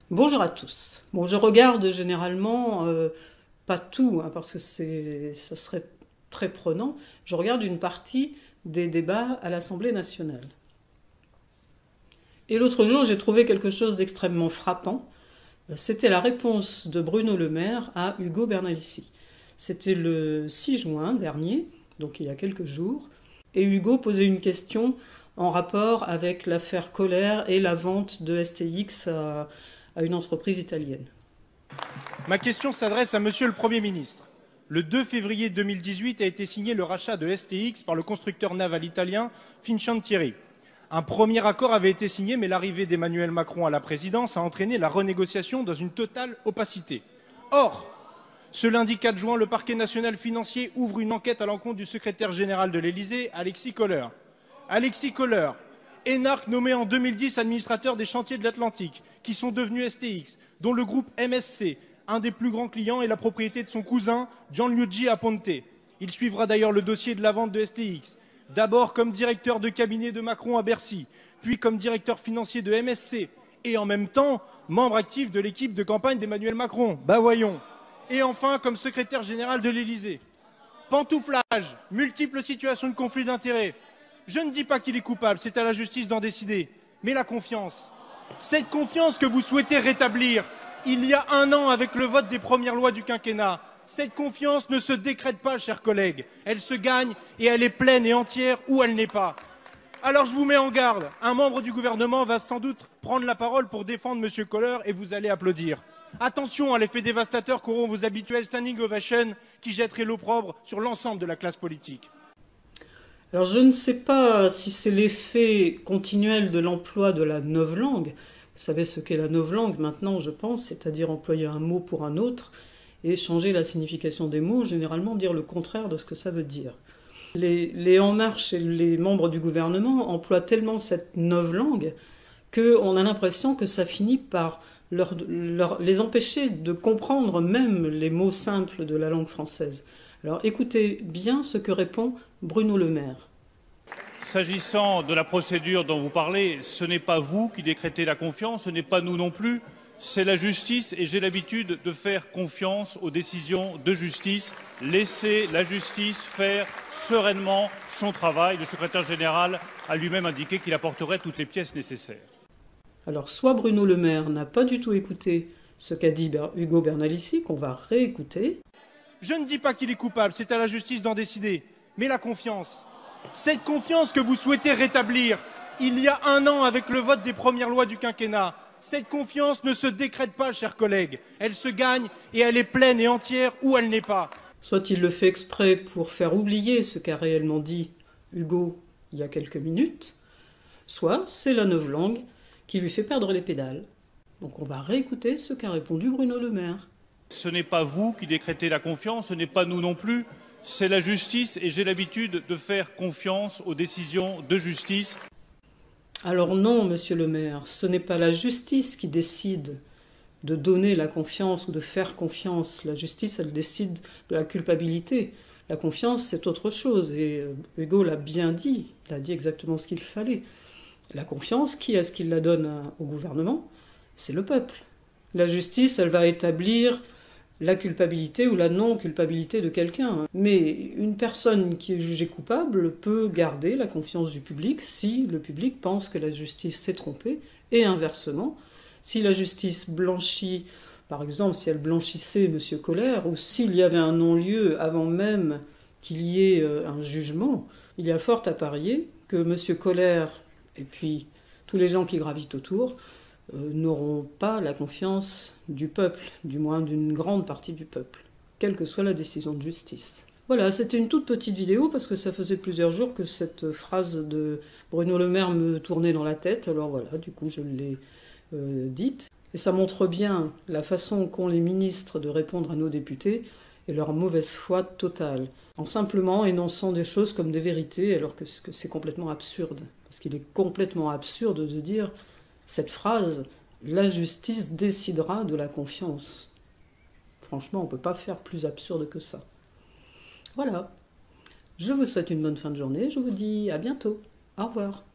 Bonjour à tous. Bon, je regarde généralement, pas tout, hein, parce que ça serait très prenant. Je regarde une partie des débats à l'Assemblée nationale. Et l'autre jour, j'ai trouvé quelque chose d'extrêmement frappant. C'était la réponse de Bruno Le Maire à Ugo Bernalicis. C'était le 6 juin dernier, donc il y a quelques jours, et Ugo posait une question en rapport avec l'affaire Kohler et la vente de STX à une entreprise italienne. Ma question s'adresse à Monsieur le Premier ministre. Le 2 février 2018 a été signé le rachat de STX par le constructeur naval italien Fincantieri. Un premier accord avait été signé, mais l'arrivée d'Emmanuel Macron à la présidence a entraîné la renégociation dans une totale opacité. Or, ce lundi 4 juin, le parquet national financier ouvre une enquête à l'encontre du secrétaire général de l'Élysée, Alexis Kohler. Alexis Kohler, énarque nommé en 2010 administrateur des chantiers de l'Atlantique, qui sont devenus STX, dont le groupe MSC, un des plus grands clients, est la propriété de son cousin Gianluigi Aponte. Il suivra d'ailleurs le dossier de la vente de STX, d'abord comme directeur de cabinet de Macron à Bercy, puis comme directeur financier de MSC, et en même temps membre actif de l'équipe de campagne d'Emmanuel Macron. Bah voyons. Et enfin comme secrétaire général de l'Élysée. Pantouflage, multiples situations de conflit d'intérêts. Je ne dis pas qu'il est coupable, c'est à la justice d'en décider. Mais la confiance, cette confiance que vous souhaitez rétablir il y a un an avec le vote des premières lois du quinquennat, cette confiance ne se décrète pas, chers collègues. Elle se gagne et elle est pleine et entière ou elle n'est pas. Alors je vous mets en garde, un membre du gouvernement va sans doute prendre la parole pour défendre M. Kohler et vous allez applaudir. Attention à l'effet dévastateur qu'auront vos habituels standing ovations qui jetteraient l'opprobre sur l'ensemble de la classe politique. Alors je ne sais pas si c'est l'effet continuel de l'emploi de la novlangue. Vous savez ce qu'est la novlangue maintenant, je pense, c'est-à-dire employer un mot pour un autre et changer la signification des mots, généralement dire le contraire de ce que ça veut dire. Les En Marche et les membres du gouvernement emploient tellement cette novlangue qu'on a l'impression que ça finit par les empêcher de comprendre même les mots simples de la langue française. Alors écoutez bien ce que répond Bruno Le Maire. S'agissant de la procédure dont vous parlez, ce n'est pas vous qui décrétez la confiance, ce n'est pas nous non plus, c'est la justice et j'ai l'habitude de faire confiance aux décisions de justice. Laissez la justice faire sereinement son travail. Le secrétaire général a lui-même indiqué qu'il apporterait toutes les pièces nécessaires. Alors soit Bruno Le Maire n'a pas du tout écouté ce qu'a dit Ugo Bernalicis, qu'on va réécouter. Je ne dis pas qu'il est coupable, c'est à la justice d'en décider. Mais la confiance, cette confiance que vous souhaitez rétablir il y a un an avec le vote des premières lois du quinquennat, cette confiance ne se décrète pas, chers collègues. Elle se gagne et elle est pleine et entière ou elle n'est pas. Soit il le fait exprès pour faire oublier ce qu'a réellement dit Ugo il y a quelques minutes, soit c'est la novlangue qui lui fait perdre les pédales. Donc on va réécouter ce qu'a répondu Bruno Le Maire. Ce n'est pas vous qui décrétez la confiance, ce n'est pas nous non plus, c'est la justice et j'ai l'habitude de faire confiance aux décisions de justice. Alors non, monsieur le maire, ce n'est pas la justice qui décide de donner la confiance ou de faire confiance. La justice, elle décide de la culpabilité. La confiance, c'est autre chose. Et Ugo l'a bien dit, il a dit exactement ce qu'il fallait. La confiance, qui est-ce qui la donne au gouvernement? C'est le peuple. La justice, elle va établir la culpabilité ou la non-culpabilité de quelqu'un. Mais une personne qui est jugée coupable peut garder la confiance du public si le public pense que la justice s'est trompée, et inversement, si la justice blanchit, par exemple si elle blanchissait M. Kohler, ou s'il y avait un non-lieu avant même qu'il y ait un jugement, il y a fort à parier que M. Kohler et puis tous les gens qui gravitent autour n'auront pas la confiance du peuple, du moins d'une grande partie du peuple, quelle que soit la décision de justice. Voilà, c'était une toute petite vidéo parce que ça faisait plusieurs jours que cette phrase de Bruno Le Maire me tournait dans la tête, alors voilà, du coup je l'ai dite. Et ça montre bien la façon qu'ont les ministres de répondre à nos députés et leur mauvaise foi totale, en simplement énonçant des choses comme des vérités alors que c'est complètement absurde. Parce qu'il est complètement absurde de dire cette phrase « la justice décidera de la confiance ». Franchement, on ne peut pas faire plus absurde que ça. Voilà. Je vous souhaite une bonne fin de journée. Je vous dis à bientôt. Au revoir.